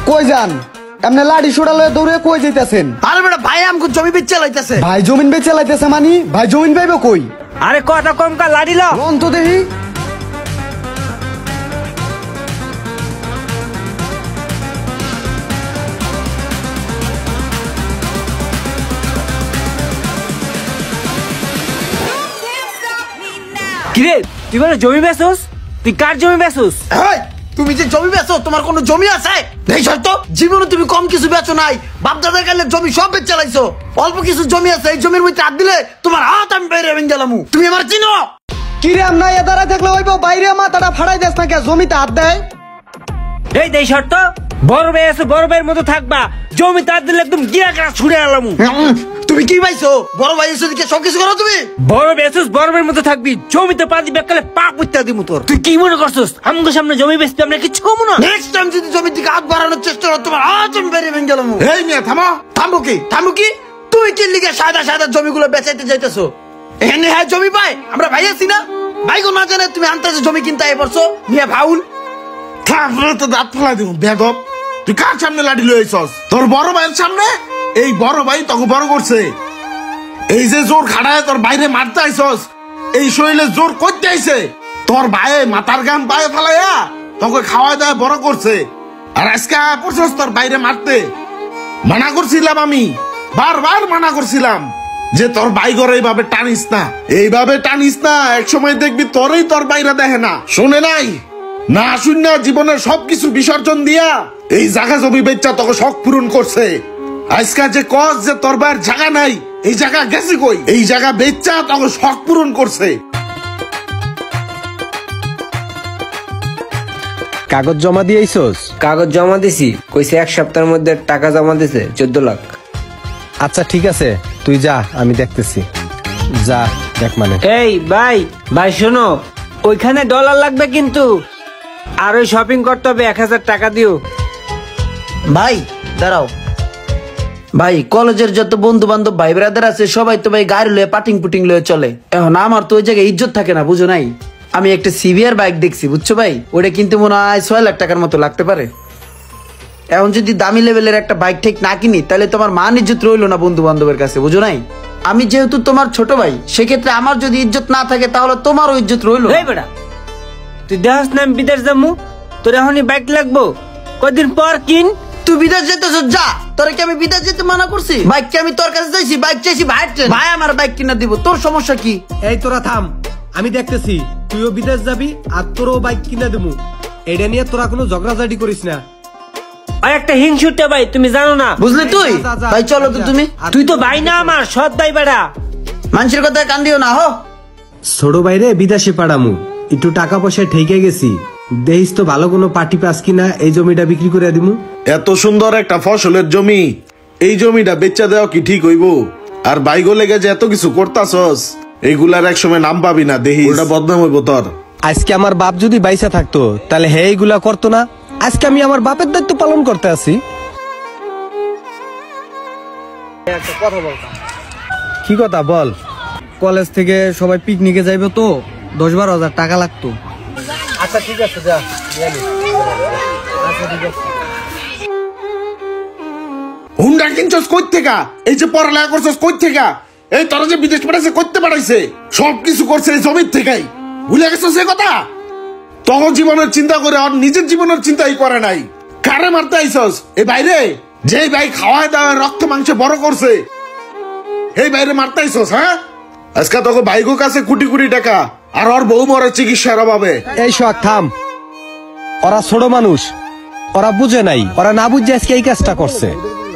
কই যান? এমনি লাড়ি সোড়া লয়ে দৌড়ে কই যাইতাছেন? আরে বেটা ভাই আমগো জমি বেচে লাইতাছে। ভাই জমিন বেচে লাইতেছে মানি? ভাই জমিন পাইবে কই? আরে কথা কম কা লাড়ি ল লন তো দেখি। কিরে তুই বলে জমি বেচোস? তুই কার জমি বেচোস? এই তুমি যে জমি বেচো তোমার কোনো জমি আছে? এই শর্ত জীবনে তুমি কম কিছু বেচো নাই। বাপ দাদার কালে জমি সব বেচে লাইছো। অল্প কিছু জমি আছে, এই জমির মধ্যে হাত দিলে তোমার হাত আমি বাইরে ভেঙে গেলাম। তুমি আমার চিনো? কি রে আমনা এ দাঁড়ায় থাকলে হইব? বাইরে মাথাটা ফাড়াই দেস না কে? জমিতে হাত দেয়। এই দেই শর্ত বড় ভাই আছে, বড় ভাইয়ের মতো থাকবা। জমি তার দিলে একদম গিয়া কাটা ছুড়ে আলাম। তুমি কি পাইছো? বড় ভাই এসে দিকে সব কিছু করো তুমি। বড় বেচোস বড় ভাইয়ের মতো থাকবি। জমিতে পাঁচি বেকালে পা পুঁতা দিমু তোর। তুই কি মনে করছস আমগো সামনে জমি বেচতে আমরা কিছু কমু না? নেক্সট টাইম যদি জমির দিকে হাত বাড়ানোর চেষ্টা করো তোমার হাত আমি বাইরে ভেঙে গেলাম। এই মিয়া থামো। থামবো কি? থামবো কি? তুমি কি লিগে সাদা সাদা জমিগুলো বেচাইতে যাইতেছো? এখানে হ্যাঁ জমি পাই, আমরা ভাই আছি না? ভাই কোন না জানে তুমি আনতেছো জমি কিনতে আই পড়ছো মিয়া ভাউল। তারপরে তো দাঁত ফেলাই দিব বেদব। তুই কার সামনে লাঠি লইছস? তোর বড় ভাইয়ের সামনে। এই বড় ভাই তোকে বড় করছে। এই যে জোর খাড়ায় তোর বাইরে মারতে আইছস, এই শরীরে জোর করতে আইছে। তোর ভাই মাথার গাম পায়ে ফেলাইয়া তোকে খাওয়া দাওয়া বড় করছে। আর আজকে পড়ছস তোর বাইরে মারতে। মানা করছিলাম আমি, বারবার মানা করছিলাম যে তোর ভাই ঘরে এইভাবে টানিস না, এইভাবে টানিস না। এক সময় দেখবি তোরই তোর বাইরে দেখে না। শুনে নাই না শূন্য জীবনের সবকিছু বিসর্জন দিয়া এই জায়গা জমি বেচা তোকে শখ পূরণ করছে। আজকে যে কস যে তোর ভাইয়ের জায়গা নাই, এই জায়গা গেছে কই? এই জায়গা বেচা তোকে শখ পূরণ করছে। কাগজ জমা দিয়েছস? কাগজ জমা দিছি, কইছে 1 সপ্তাহের মধ্যে টাকা জমা দিছে 14 লাখ। আচ্ছা ঠিক আছে, তুই যা, আমি দেখতেছি। যা দেখ মানে। এই ভাই ভাই শোনো, ওইখানে ডলার লাগবে কিন্তু। আর ওই শপিং করতে হবে, 1000 টাকা দিও। ভাই দাঁড়াও ভাই, কলেজের যত বন্ধু বান্ধব ভাই ব্রাদার আছে সবাই তো ভাই গাড়ি লয়ে পাটিং পুটিং লয়ে চলে। এখন আমার তো ওই জায়গায় ইজ্জত থাকে না, বুঝো নাই? আমি একটা সিভিআর বাইক দেখছি, বুঝছো ভাই? ওটা কিন্তু মনে হয় 6 লাখ টাকার মতো লাগতে পারে। এখন যদি দামি লেভেলের একটা বাইক ঠিক না কিনি তাহলে তোমার মান ইজ্জত রইলো না বন্ধু বান্ধবের কাছে, বুঝো নাই? আমি যেহেতু তোমার ছোট ভাই, সেক্ষেত্রে আমার যদি ইজ্জত না থাকে তাহলে তোমারও ইজ্জত রইলো। এই বেটা তুই দেখাস না আমি বিদেশ যাবো, তোর এখনই বাইক লাগবো, কদিন পর কিন। তুই বিদেশ যেতেছ যা, তোর কি আমি বিদেশ যেতে মানা করছি? বাইক কি আমি তোর কাছে চাইছি? বাইক চাইছি ভাই আমার বাইক কিনা দিব, তোর সমস্যা কি? এই তোরা থাম, আমি দেখতেছি। তুইও বিদেশ যাবি আর তোরও বাইক কিনা দেবো। এটা নিয়ে তোরা কোনো ঝগড়াঝাটি করিস না। আর একটা হিংসুটে ভাই, তুমি জানো না? বুঝলি তুই? ভাই চলো তো তুমি। তুই তো ভাই না আমার, সৎ ভাই বেটা। মানুষের কথা কান দিও না। হো ছোট বাইরে বিদেশে পাড়ামু, একটু টাকা পয়সা ঠেকে গেছি। দেখিস তো ভালো কোনো পার্টি পাস কিনা, এই জমিটা বিক্রি করে দিমু। এত সুন্দর একটা ফসলের জমি, এই জমিটা বেচা দেওয়া কি ঠিক হইব? আর বাইগো লেগে যে এত কিছু করতাছস, এইগুলার এক সময় নাম পাবি না, দেহি ওটা বদনাম হইব তোর। আজকে আমার বাপ যদি বাইসা থাকতো তাহলে হে এইগুলা করতো না। আজকে আমি আমার বাপের দায়িত্ব পালন করতে আছি। কি কথা বল? কলেজ থেকে সবাই পিকনিকে যাইবে তো, 10-12 হাজার টাকা লাগতো। আচ্ছা ঠিক আছে, যা। হুন্ডা কিনছস কই থেকে? এই যে পড়ালেখা করছস কই থেকে? এই তোরা যে বিদেশ পাঠাইছে করতে পাঠাইছে, সবকিছু করছে এই জমির থেকেই। ভুলে গেছস এই কথা? তহ জীবনের চিন্তা করে আর নিজের জীবনের চিন্তাই করে নাই। কারে মারতে আইছস? এই বাইরে যে ভাই খাওয়ায় দাওয়ায় রক্ত মাংস বড় করছে, এই বাইরে মারতে আইছস? হ্যাঁ, আজকে তোকে ভাইগো কাছে কোটি কোটি টাকা, আর ওর বউ মরে চিকিৎসার অভাবে। এই শখ থাম, ওরা ছোট মানুষ, ওরা বুঝে নাই। ওরা না বুঝে আজকে এই কাজটা করছে।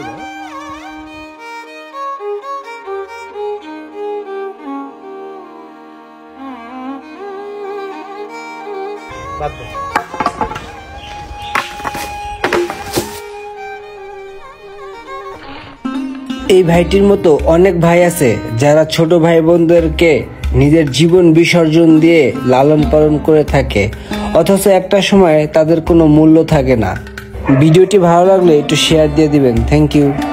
এই ভাইটির মতো অনেক ভাই আছে যারা ছোট ভাই বোনদেরকে নিজের জীবন বিসর্জন দিয়ে লালন পালন করে থাকে, অথচ একটা সময় তাদের কোনো মূল্য থাকে না। ভিডিওটি ভালো লাগলে একটু শেয়ার দিয়ে দিবেন। Thank you.